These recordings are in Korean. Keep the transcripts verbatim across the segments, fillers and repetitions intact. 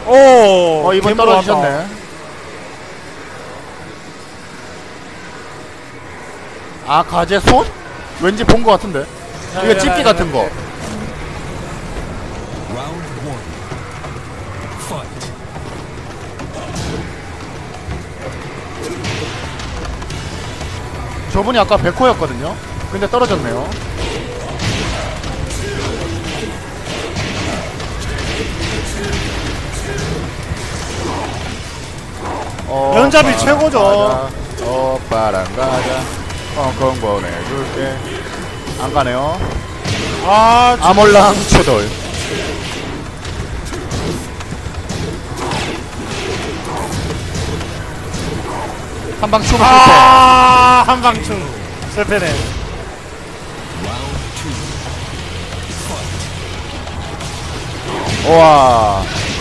오, 어 이번 갬블 떨어지셨네. 왔다. 아 가제 손? 왠지 본 거 같은데. 이거 집기 같은 거. 저분이 아까 백호였거든요. 근데 떨어졌네요. 어, 면잡이 오빠랑 최고죠. 가자. 오빠랑 가자. 펑펑 보내줄게. 안 가네요. 아, 진- 아몰랑 추돌. 한방 추고 실패. 아, 한방충 실패네. 우와.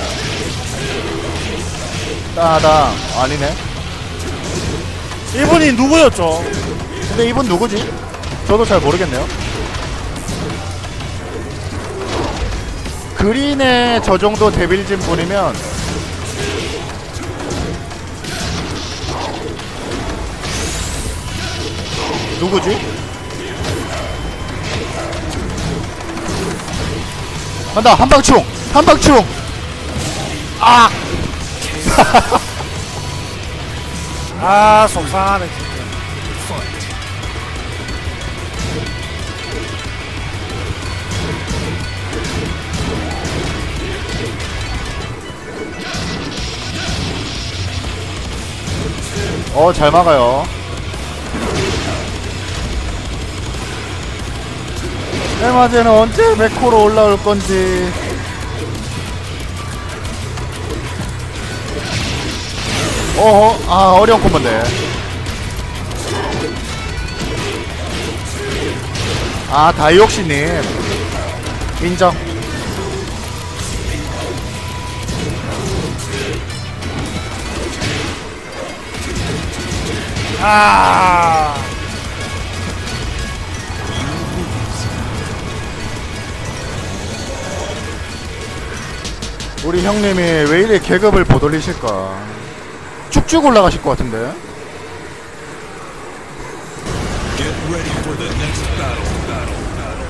따당. 아니네. 이분이 누구였죠? 근데 이분 누구지? 저도 잘 모르겠네요. 그린의 저 정도 데빌진 분이면 누구지? 간다. 한방충 한방충. 아 아, 속상하네 진짜. 어, 잘 막아요. 에마제는 언제 메코로 올라올 건지. 어허, 아, 어려운 콤보인데. 아, 다이옥시님. 인정. 아, 우리 형님이 왜 이래 계급을 못 올리실까? 쭉쭉 올라가실 것 같은데. Get ready for the next battle. Battle. Battle.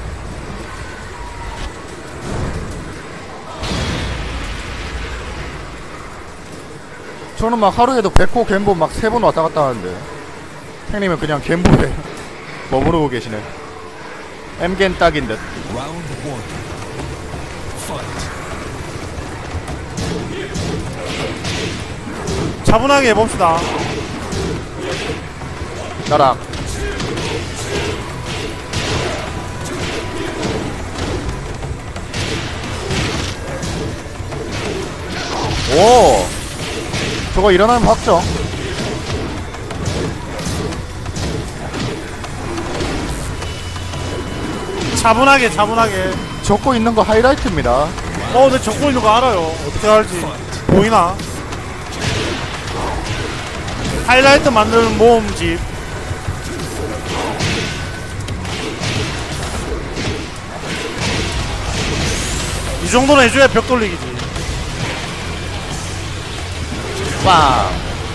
저는 막 하루에도 백호 갬보 막 세 번 왔다 갔다 하는데 형님은 그냥 갬보에 머무르고 계시네. 엠겐 딱인 듯. Round one. Fight. 차분하게 해봅시다. 나락. 오, 저거 일어나면 확정. 차분하게, 차분하게. 적고 있는 거 하이라이트입니다. 어, 내 적고 있는 거 알아요. 어떻게 할지 보이나? 하이라이트 만드는 모음집. 이 정도는 해줘야 벽 돌리기지. 빵.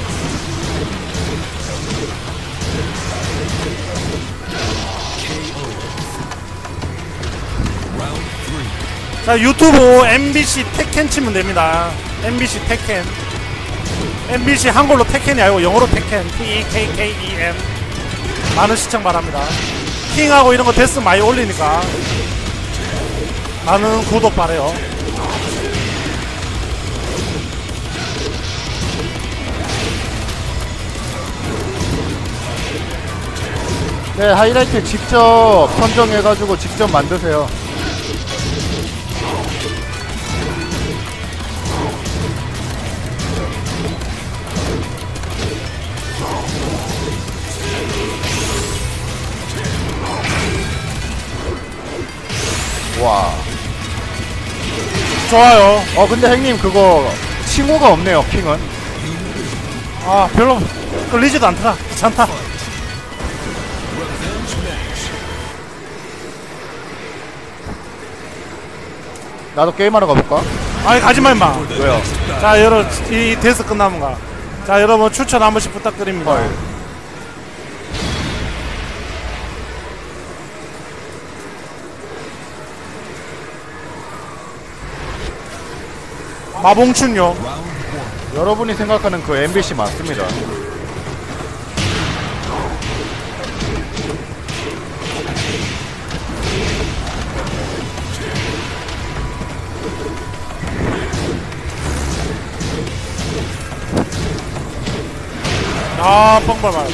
자, 유튜브 엠비씨 테켄 치면 됩니다. 엠비씨 테켄. 엠비씨 한글로 테켄이 아니고 영어로 테켄. T E K K E N. 많은 시청 바랍니다. 킹하고 이런 거 데스 많이 올리니까 많은 구독 바래요. 네, 하이라이트 직접 선정해가지고 직접 만드세요. 와. 좋아요. 어, 근데 형님 그거 칭호가 없네요, 킹은. 아, 별로 끌리지도 않더라. 괜찮다. 나도 게임하러 가볼까? 아니 가지마 임마. 왜요? 자 여러분 이 데스 끝나면 가. 자 여러분 추천 한 번씩 부탁드립니다. 헐. 마봉춘요. 여러분이 생각하는 그 엠비씨 맞습니다. 아 뻥뻥.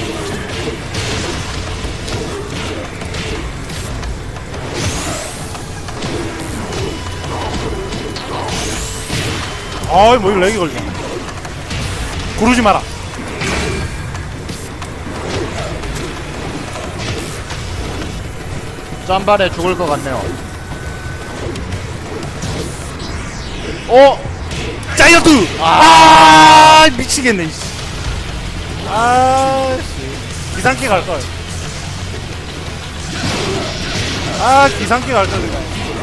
아이 뭐 이거 렉이 걸려. 구르지 마라. 짬발에 죽을 것 같네요. 어? 자이언트! 아, 미치겠네, 이씨. 아, 씨. 기상기 갈걸. 아, 기상기 갈걸, 그냥.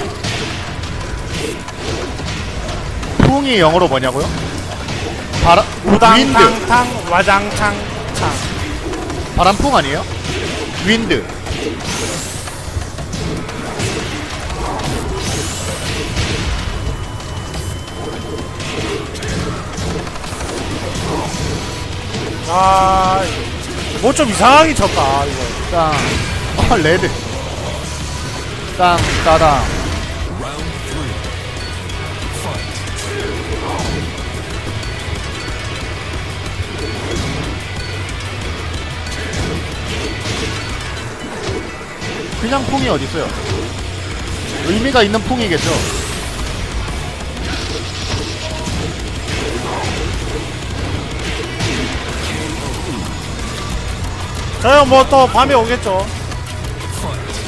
풍이 영어로 뭐냐고요? 바람, 윈드. 우당탕탕, 와장창, 창. 바람풍 아니에요? 윈드. 아, 뭐 좀 이상하게 쳤다, 이거. 땅. 아, 레드. 땅, 따당. Round three. Fight. 그냥 풍이 어딨어요? 의미가 있는 풍이겠죠? 저형 뭐 또 밤에 오겠죠. Fight.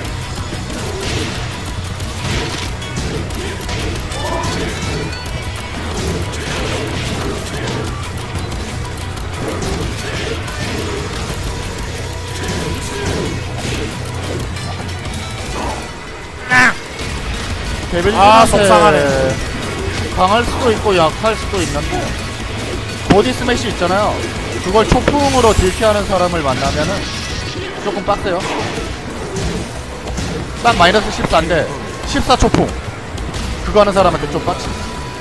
아, 속상하네. 데빌린한테 강할 수도 있고 약할 수도 있는데 보디 스매시 있잖아요. 그걸 초풍으로 딜키하는 사람을 만나면은 조금 빡세요. 딱 마이너스 십사인데 십사 초풍 그거 하는 사람한테 좀 빡치.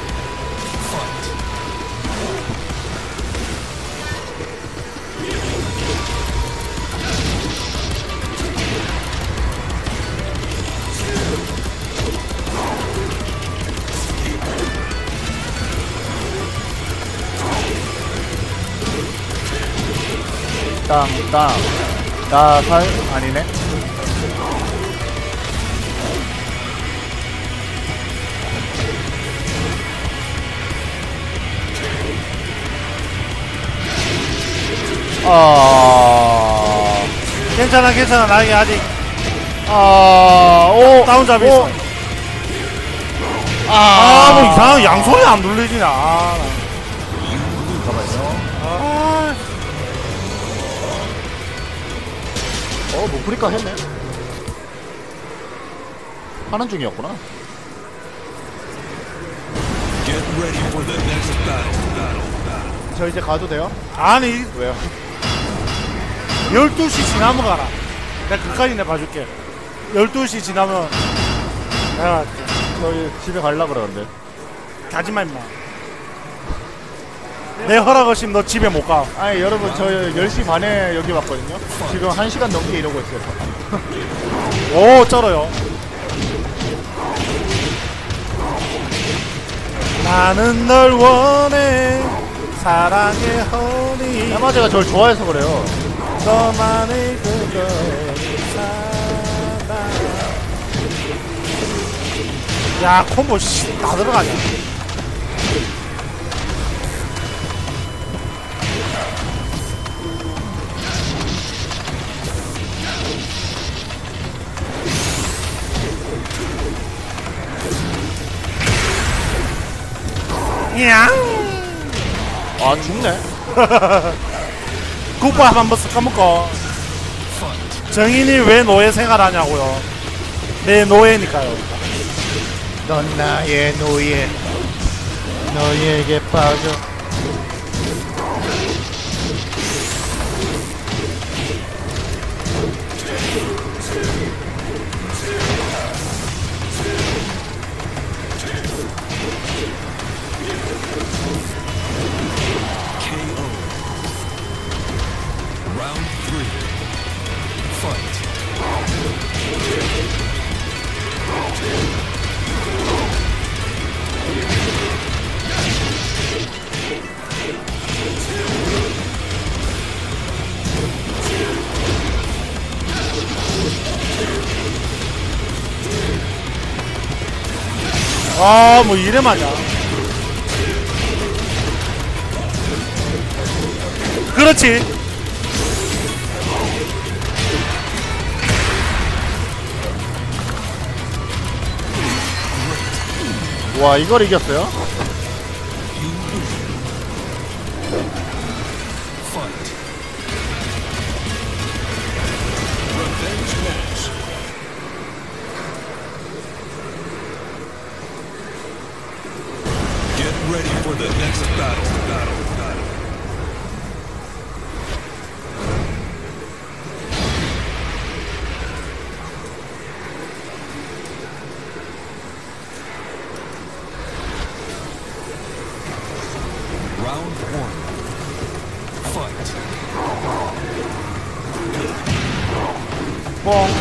땅땅 나살 아니네. 아, 괜찮아, 괜찮아. 나에게 아직 아, 오, 다운잡이 오. 있어. 아, 뭐 이상한 양손이 안 눌리지냐. 아, 잠깐만요. 아, 어, 모프리카 했네. 하는 중이었구나. Get ready for the next battle. Battle. Battle. 저 이제 가도 돼요? 아니, 왜요? 열두 시 지나면 가라. 내가 그까지 내 봐줄게. 열두 시 지나면 내가 갈게. 저희 집에 갈라 그러는데. 가지마, 임마. 내 허락 없이는 너 집에 못 가. 아니 여러분 저 열 시 반에 여기 왔거든요. 지금 한 시간 넘게 이러고 있어요. 오, 쩔어요. 나는 널 원해. 사랑의 허니. 해마제가 저를 좋아해서 그래요. 너만의 그걸 사랑. 야, 콤보 씨, 다 들어가냐. 야, 아 죽네. 국밥 한번 쓱 까먹고. 정인이 왜 노예 생활하냐고요. 내 노예니까요. 넌 나의 노예. 너희에게 빠져. K O. Round three. Fight. 아, 뭐 이래 맞아. 그렇지. 와, 이걸 이겼어요? Fight. Revenge match. Get ready for the next battle. Battle. Battle. Round one. Fight. 뻥.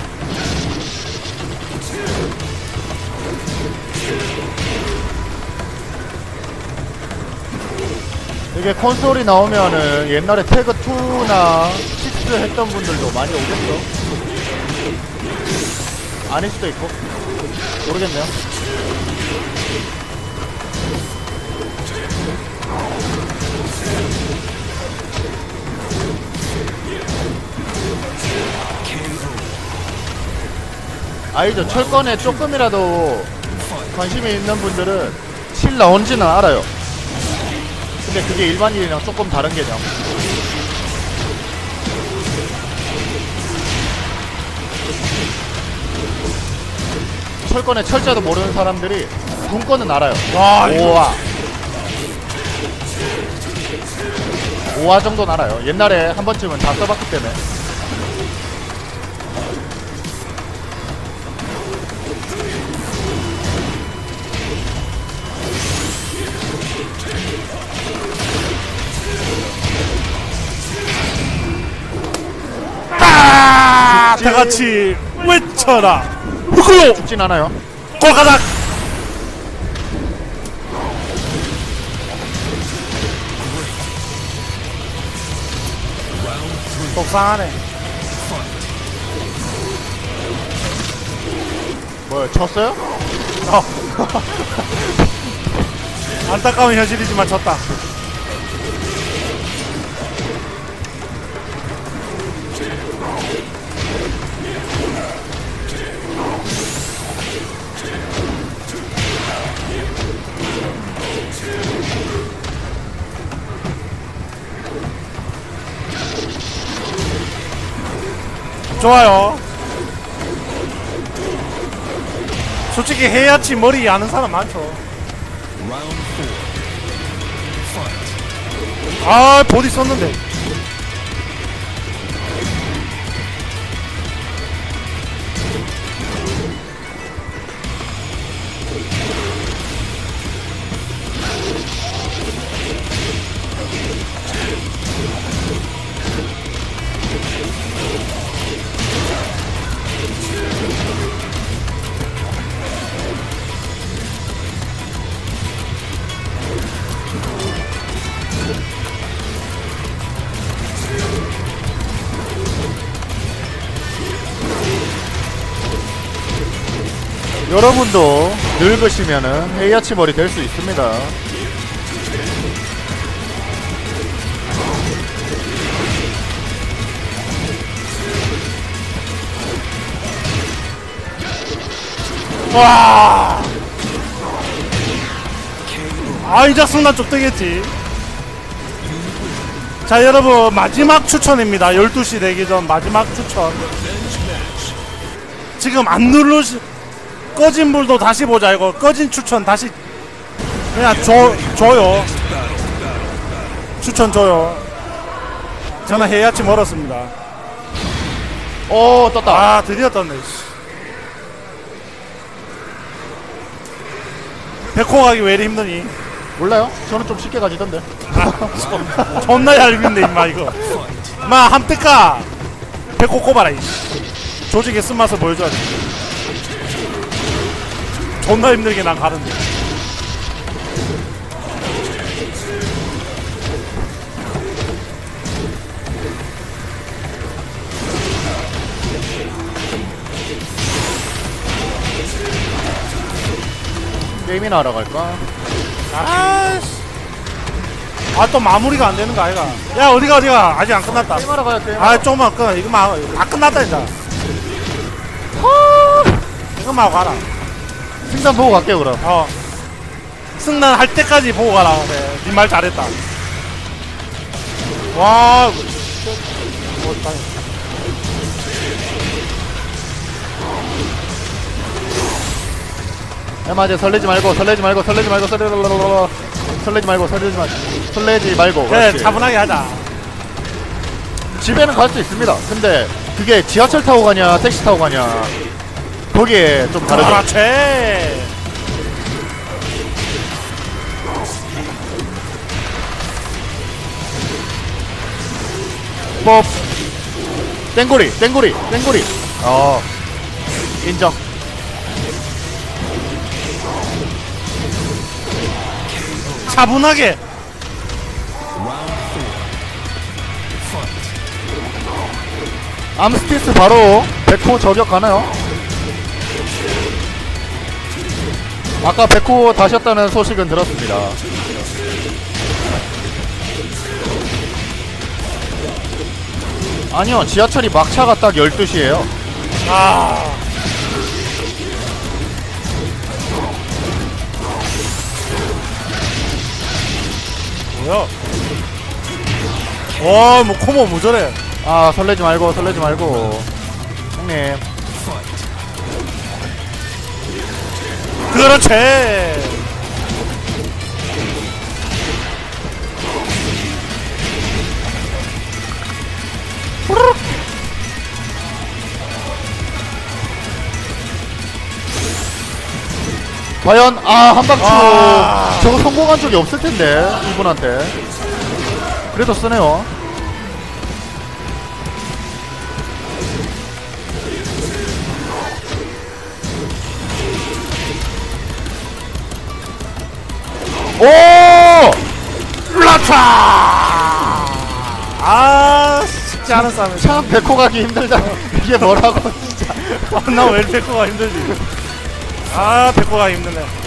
이게 콘솔이 나오면은 옛날에 태그투나 식스 했던 분들도 많이 오겠죠? 아닐 수도 있고 모르겠네요. 아니죠. 철권에 조금이라도 관심이 있는 분들은 칠 나온지는 알아요. 근데 그게 일반인이랑 조금 다른 개념. 철권의 철자도 모르는 사람들이 군권은 알아요. 와, 이거 오화 오화 정도는 알아요. 옛날에 한 번쯤은 다 써봤기 때문에. 아, 다 같이 외쳐라. 후쿠 죽진 않아요. 골가닥. 속상하네. 뭐 졌어요? 어. 안타까운 현실이지만 졌다. 좋아요. 솔직히 해야지 머리 아는 사람 많죠. Round four. Fight. 아, 보디 썼는데. 여러분도 늙으시면은 헤이아치 머리 될 수 있습니다. 와. 아, 이 자식난 좀 뜨겠지. 자, 여러분 마지막 추천입니다. 열두 시 되기 전 마지막 추천. 지금 안 누르시 꺼진 불도 다시 보자. 이거 꺼진 추천 다시 그냥 줘, 줘요. 추천 줘요. 저는 해야치 멀었습니다. 오 떴다. 아, 드디어 떴네. 씨. 백호 가기 왜 이리 힘드니? 몰라요? 저는 좀 쉽게 가지던데. 아, 존나 얄밉네 임마 이거. 마 함뜨까 백호 꼽아라 이씨. 조직의 쓴맛을 보여줘야지. 존나 힘들게 난 가는데. 게임이나 하러 갈까? 아씨. 아 또 마무리가 안 되는 거 아이가? 야 어디가 어디가 아직 안 끝났다. 게임하러 가야 게임. 아 조금만 끊어. 이거 막 다 끝났다 이제. 이거 막 가라. 승산 보고 갈게요 그럼. 어. 승난 할 때까지 보고 가라. 그래. 니 말 잘했다. 와. 뭐, 다- 에마제 설레지 말고 설레지 말고 설레지 말고 설레 설레지 말고 설레지 말 설레지 말고. 그래 그렇지. 차분하게 하자. 집에는 갈 수 있습니다. 근데 그게 지하철 타고 가냐 택시 타고 가냐 거기에 좀 다르죠. 그렇지. 뭐 땡고리 땡고리 땡고리. 어 인정. 차분하게. 암스티스 바로 백호 저격 가나요? 아까 백호 다셨다는 소식은 들었습니다. 아니요 지하철이 막차가 딱 열두 시에요 아. 뭐야? 와, 뭐 코모 뭐 저래? 아 설레지 말고 설레지 말고 형님. 그렇지. 과연 아 한방추 아. 저거 성공한 적이 없을 텐데 이분한테. 그래도 쓰네요. 오! 라차. 아, 쉽지 않은 싸움이야. 참 백호 가기 힘들다. 이게 뭐라고 진짜. 아, 나왜 백호가 힘들지? 아, 백호가 힘드네.